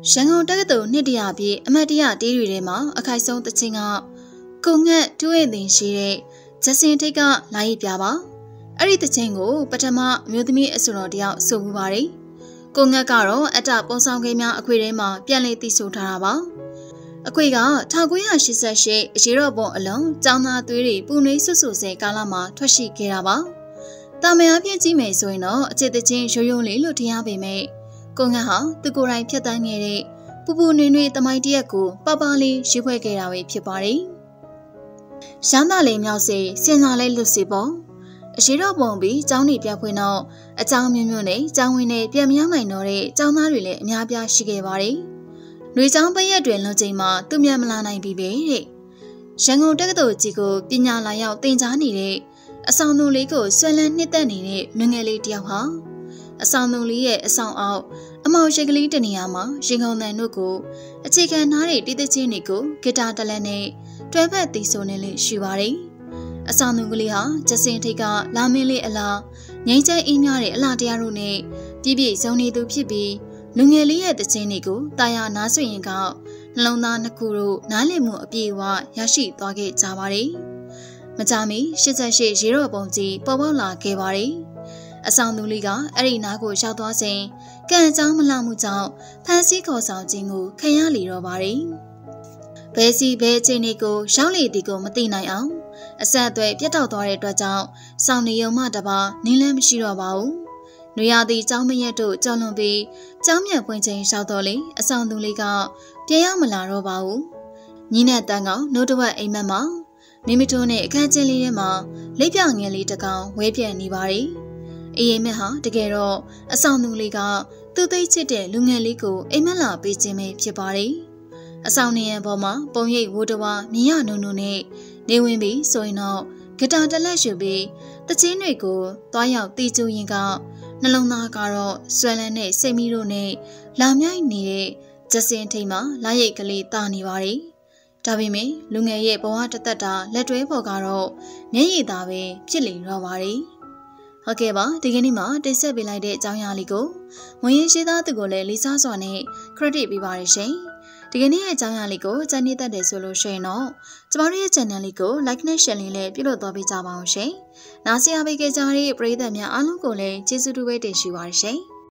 ရန်ကုန်တက္ကသိုလ်နှစ်တရာပြည့်အမှတ်တရတေးတွေထဲမှာအခိုက်ဆုံးတစ်ချင်းကကိုငှက်တွဲ့တင်ရှိတဲ့ဂျက်စင်ထိတ်ကလာရပြပါအဲ့ဒီတစ်ချင်းကိုပထမအမျိုးသမီးအဆိုတော်တယောက်ဆိုမှုပါတယ်ကိုငှက်ကတော့အတပုံဆောင်ခဲများအခွေထဲမှာပြန်လည်တည်ဆိုထားတာပါအခွေက1988အရေးတော်ပုံအလုံးကျောင်းသားသွေးတွေပူနွေးဆွဆွဆဲကာလမှာထွက်ရှိခဲ့တာပါတာမန်အဖြစ်ကြည့်မယ်ဆိုရင်တော့အချစ်တချင်းရိုးရိုးလေးလို့ထင်ရပေမဲ့ကိုငှက်ဟာသူကိုယ်တိုင်ဖြတ်တန်းခဲ့တဲ့ပူပူနွေနွေတမိုင်းတရက်ကိုပပလေးရွေးဖွဲ့ခဲ့တာပဲဖြစ်ပါတယ်။ရမ်းသာလေးမြောက်စေစင်စာလေးလွတ်စေပေါ့အရေးတော်ပုံပြီးကျောင်းနေပြဖွင့်တော့အကြောင်းမျိုးမျိုးနဲ့ကျောင်းဝင်နဲ့ပြန်မရောက်နိုင်တော့တဲ့ကျောင်းသားတွေလည်းအများပြားရှိခဲ့ပါတယ်။နှွေကျောင်းပရက်တွင်လွန်ချိန်မှာသူမြန်မလာနိုင်ပြီပဲတဲ့။ရန်ကုန်တက္ကသိုလ်ကြီးကိုပညာလာရောက်သင်ကြားနေတဲ့အဆောင်သူလေးကိုဆွဲလန်းနှစ်သက်နေတဲ့လူငယ်လေးတယောက်ဟာအဆောင်သူလေးရဲ့အဆောင်အောက်အမောင်ရှိကလေးတနေရာမှာရင်ခုန်တန်တို့ကိုအခြေခံထားတဲ့တီးသချင်းတွေကိုဂီတာတလက်နဲ့တွဲဖက်တီးဆိုနေလို့ရှိပါတယ်။အဆောင်သူကလေးဟာဂျက်စင်ထိတ်ကလာမင်းလေးအလားငိမ့်ချမ်းအေးမြတဲ့အလားတရားတို့နဲ့ပြည့်ပြည့်စုံနေသူဖြစ်ပြီးလူငယ်လေးရဲ့တချင်းတွေကိုတာယာနားဆွရင်ကနှလုံးသားနှစ်ခုတို့နားလည်မှုအပြည့်အဝရရှိသွားခဲ့ကြပါတယ်။မကြမီ88ရေတော်ပုံကြီးပေါ်ပေါက်လာခဲ့ပါတယ်။အဆောင်သူလေးကအဲ့ဒီနားကိုရောက်သွားစဉ်ကံအကြောင်းမလှမှုကြောင့်ဖန်ဆီးခေါ်ဆောင်ခြင်းကိုခံရလေတော့ပါတယ်။ဘဲစီဘဲချင်းလေးကိုရောက်လေဒီကိုမသိနိုင်အောင်အဆက်အသွယ်ပြတ်တောက်သွားတဲ့အတွက်ကြောင့်စောင့်နေရုံမှတပါနင်းလန်းမရှိတော့ပါဘူး။နွေရာသီကျောင်းမရက်တို့ကြော်လွန်ပြီးကျောင်းမြန်ပွင့်ချိန်ရောက်တော့လေအဆောင်သူလေးကပြန်ရောက်မလာတော့ပါဘူး။ညီနဲ့တန်းကောင်နှုတ်တဝက်အိမ်မက်မှာမိမိတို့နဲ့အခန်းချင်းလေးထဲမှာလက်ပြငယ်လေးတစ်ကောင်ဝဲပြန့်နေပါတယ်။အေးမက်ဟာတကယ်တော့အဆောင်သူလေးကသူ့သိချစ်တဲ့လူငယ်လေးကိုအိမ်မက်လာပေးခြင်းပဲဖြစ်ပါတယ်။အဆောင်နေရန်ပေါ်မှာပုံရိပ်ဝိုးတဝါမြင်ရနုံနုံနဲ့နေဝင်ပြီးဆိုရင်တော့ဂီတာတလက်ယူပြီးတချင်းတွေကိုသွားရောက်တီးကျူရင်ကနှလုံးသားကတော့ဆွဲလန်းတဲ့စိတ်မီးတို့နဲ့လာမြိုက်နေတဲ့ဂျက်စင်ထိတ်မှာလာရိတ်ကလေးတာနေပါတယ်။ဒါပေမဲ့လူငယ်ရဲ့ဘဝတသက်တာလက်တွဲပေါ်ကတော့မျက်ရည်သားပဲဖြစ်လေတော့ပါတယ်။ဟုတ်ကဲ့ပါဒီကနေ့မှာတိတ်ဆက်ပေးလိုက်တဲ့အကြောင်းအရာလေးကိုဝင်ရင်ရှိသားသူကိုလည်းလေးစားစွာနဲ့ credit ပေးပါရရှင်ဒီကနေ့ရဲ့အကြောင်းအရာလေးကိုကြည့်နေတတ်တယ်ဆိုလို့ရှိရင်တော့ကျမတို့ရဲ့ channel လေးကို like နဲ့ share လေးလည်းပြုလုပ်သွားပေးကြပါအောင်ရှင်နားဆင်အားပေးကြတဲ့ပရိသတ်များအားလုံးကိုလည်းကျေးဇူးတူပဲတင်ရှိပါရရှင်